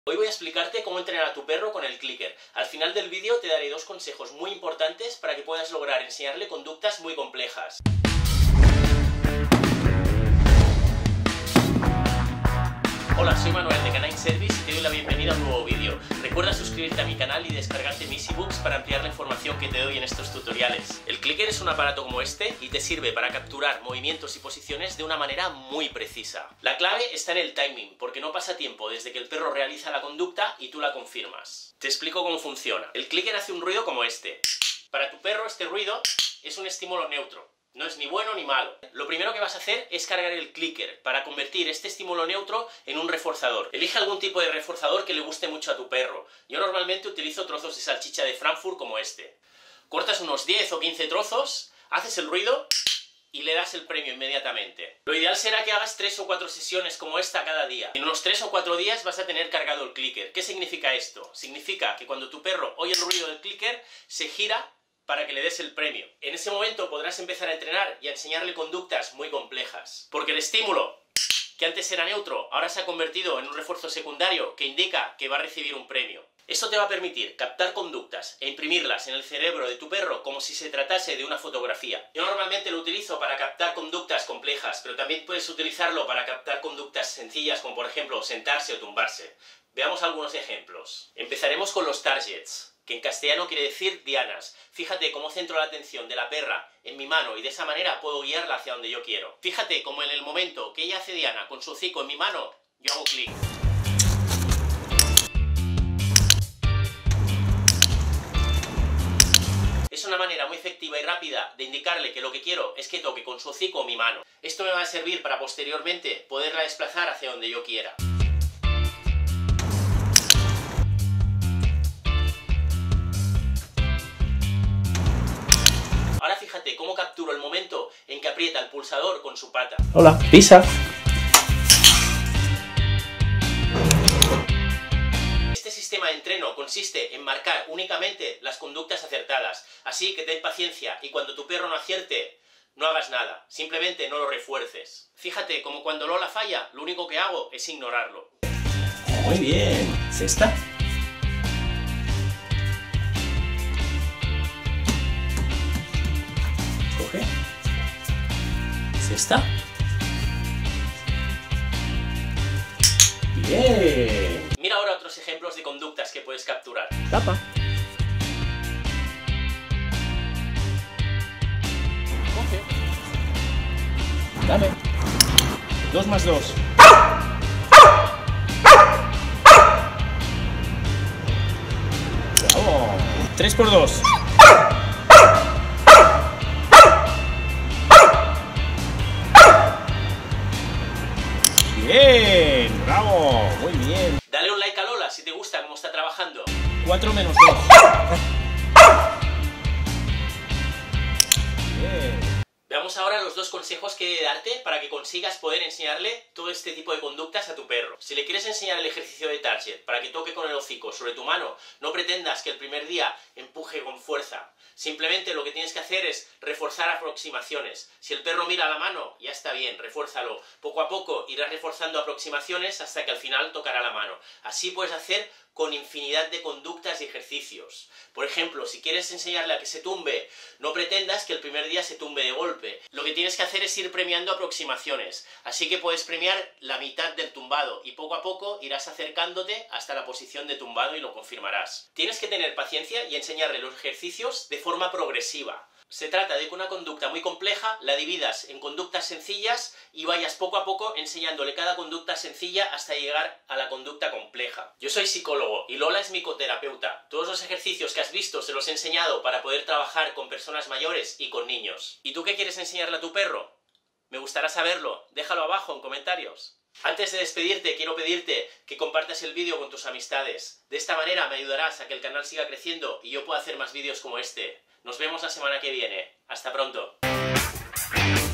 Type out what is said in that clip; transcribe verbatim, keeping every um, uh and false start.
Hoy voy a explicarte cómo entrenar a tu perro con el clicker. Al final del vídeo te daré dos consejos muy importantes para que puedas lograr enseñarle conductas muy complejas. Hola, soy Manuel de Canine Service y te doy la bienvenida a un nuevo vídeo. Recuerda suscribirte a mi canal y descargarte mis ebooks para ampliar la información que te doy en estos tutoriales. El clicker es un aparato como este y te sirve para capturar movimientos y posiciones de una manera muy precisa. La clave está en el timing, porque no pasa tiempo desde que el perro realiza la conducta y tú la confirmas. Te explico cómo funciona. El clicker hace un ruido como este. Para tu perro este ruido es un estímulo neutro. No es ni bueno ni malo. Lo primero que vas a hacer es cargar el clicker para convertir este estímulo neutro en un reforzador. Elige algún tipo de reforzador que le guste mucho a tu perro. Yo normalmente utilizo trozos de salchicha de Frankfurt como este. Cortas unos diez o quince trozos, haces el ruido y le das el premio inmediatamente. Lo ideal será que hagas tres o cuatro sesiones como esta cada día. En unos tres o cuatro días vas a tener cargado el clicker. ¿Qué significa esto? Significa que cuando tu perro oye el ruido del clicker, se gira para que le des el premio. En ese momento podrás empezar a entrenar y a enseñarle conductas muy complejas. Porque el estímulo, que antes era neutro, ahora se ha convertido en un refuerzo secundario que indica que va a recibir un premio. Esto te va a permitir captar conductas e imprimirlas en el cerebro de tu perro como si se tratase de una fotografía. Yo normalmente lo utilizo para captar conductas complejas, pero también puedes utilizarlo para captar conductas sencillas, como por ejemplo sentarse o tumbarse. Veamos algunos ejemplos. Empezaremos con los targets, que en castellano quiere decir dianas. Fíjate cómo centro la atención de la perra en mi mano y de esa manera puedo guiarla hacia donde yo quiero. Fíjate cómo en el momento que ella hace diana con su hocico en mi mano, yo hago clic. Es una manera muy efectiva y rápida de indicarle que lo que quiero es que toque con su hocico mi mano. Esto me va a servir para posteriormente poderla desplazar hacia donde yo quiera. Ahora fíjate cómo capturo el momento en que aprieta el pulsador con su pata. Hola, pisa. Este sistema de entreno consiste en marcar únicamente las conductas acertadas. Así que ten paciencia y cuando tu perro no acierte, no hagas nada. Simplemente no lo refuerces. Fíjate como cuando Lola falla, lo único que hago es ignorarlo. Muy bien. ¿Cesta? Coge. ¿Cesta? Bien. Mira ahora otros ejemplos de conductas que puedes capturar. Tapa. Coge. Dame. Dos más dos. Bravo. Tres por dos. Bien. Bravo. Muy bien. Dale un like a Lola si te gusta cómo está trabajando. Cuatro menos dos. Bien. Veamos ahora los dos consejos que he de darte para que consigas poder enseñarle todo este tipo de conductas a tu perro. Si le quieres enseñar el ejercicio de target para que toque con el hocico sobre tu mano, no pretendas que el primer día empuje con fuerza. Simplemente lo que tienes que hacer es reforzar aproximaciones. Si el perro mira la mano, ya está bien, refuérzalo. Poco a poco irás reforzando aproximaciones hasta que al final tocará la mano. Así puedes hacer con infinidad de conductas y ejercicios. Por ejemplo, si quieres enseñarle a que se tumbe, no pretendas que el primer día se tumbe de golpe. Lo que tienes que hacer es ir premiando aproximaciones. Así que puedes premiar la mitad del tumbado y poco a poco irás acercándote hasta la posición de tumbado y lo confirmarás. Tienes que tener paciencia y enseñarle los ejercicios de forma progresiva. Se trata de que una conducta muy compleja la dividas en conductas sencillas y vayas poco a poco enseñándole cada conducta sencilla hasta llegar a la conducta compleja. Yo soy psicólogo y Lola es mi coterapeuta. Todos los ejercicios que has visto se los he enseñado para poder trabajar con personas mayores y con niños. ¿Y tú qué quieres enseñarle a tu perro? Me gustará saberlo. Déjalo abajo en comentarios. Antes de despedirte, quiero pedirte que compartas el vídeo con tus amistades. De esta manera me ayudarás a que el canal siga creciendo y yo pueda hacer más vídeos como este. Nos vemos la semana que viene. Hasta pronto.